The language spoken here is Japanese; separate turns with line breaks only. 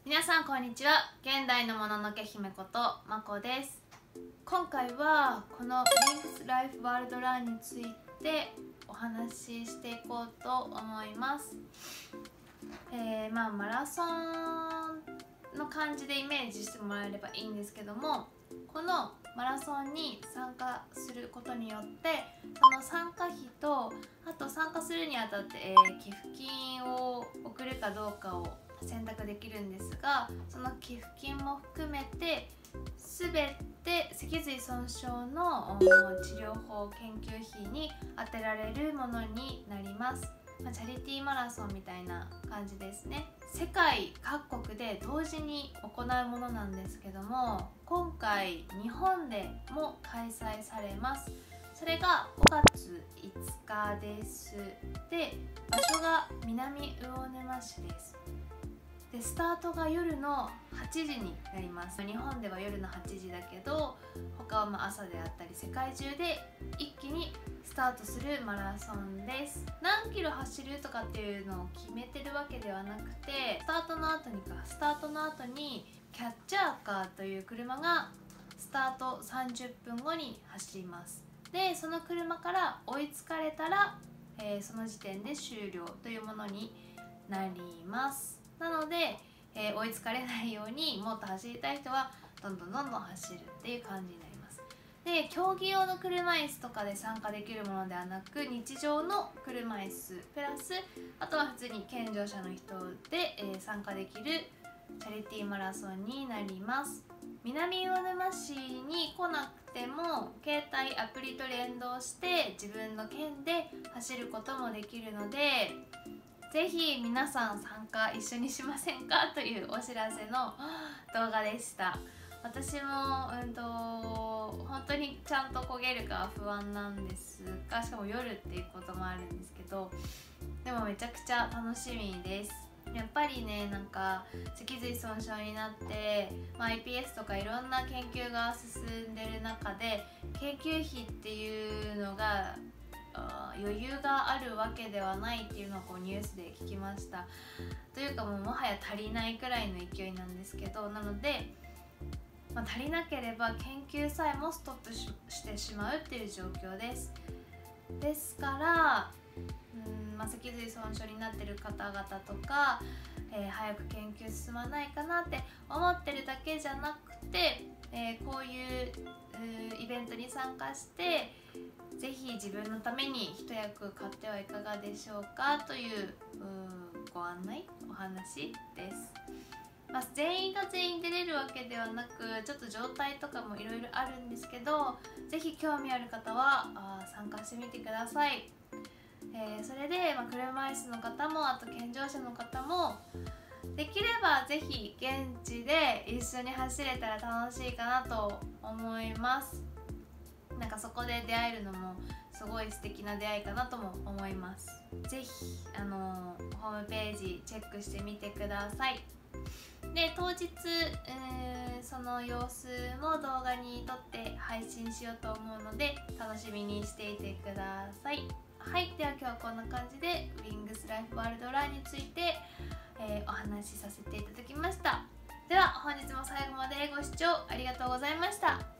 皆さんこんにちは。現代のもののけ姫ことまこです。今回はこの Wings Life World Run についてお話ししていこうと思います。マラソンの感じでイメージしてもらえればいいんですけども、このマラソンに参加することによってその参加費と、あと参加するにあたって、寄付金を送るかどうかを選択できるんですが、その寄付金も含めて全て脊髄損傷の治療法研究費に充てられるものになります。チャリティーマラソンみたいな感じですね。世界各国で同時に行うものなんですけども、今回日本でも開催されます。それが5月5日です。で、場所が南魚沼市です。で、スタートが夜の8時になります。日本では夜の8時だけど、他は朝であったり世界中で一気にスタートするマラソンです。何キロ走るとかっていうのを決めてるわけではなくて、スタートの後にキャッチャーカーという車がスタート30分後に走ります。で、その車から追いつかれたら、その時点で終了というものになります。なので、追いつかれないようにもっと走りたい人はどんどん走るっていう感じになります。で、競技用の車椅子とかで参加できるものではなく、日常の車椅子プラス、あとは普通に健常者の人で、参加できるチャリティーマラソンになります。南魚沼市に来なくても携帯アプリと連動して自分の県で走ることもできるので、ぜひ皆さん参加一緒にしませんかというお知らせの動画でした。私も本当にちゃんと漕げるか不安なんですが、しかも夜っていうこともあるんですけど、でもめちゃくちゃ楽しみです。やっぱりね、脊髄損傷になって、iPS とかいろんな研究が進んでる中で、研究費っていうのが余裕があるわけではないっていうのをニュースで聞きました。というかもはや足りないくらいの勢いなんですけど、なので、足りなければ研究さえもストップしてしまうっていう状況です。ですから脊髄損傷になってる方々とか、早く研究進まないかなって思ってるだけじゃなくて、こういうイベントに参加してぜひ自分のために一役買ってはいかがでしょうかというご案内お話です。全員が全員出れるわけではなく、ちょっと状態とかもいろいろあるんですけど、ぜひ興味ある方は参加してみてください。それで、車椅子の方も、あと健常者の方もできればぜひ現地で一緒に走れたら楽しいかなと思います。そこで出会えるのもすごい素敵な出会いかなとも思います。ぜひホームページチェックしてみてください。で、当日、その様子も動画に撮って配信しようと思うので楽しみにしていてください。はい、では今日はこんな感じで Wings Life World Run について、お話しさせていただきました。では本日も最後までご視聴ありがとうございました。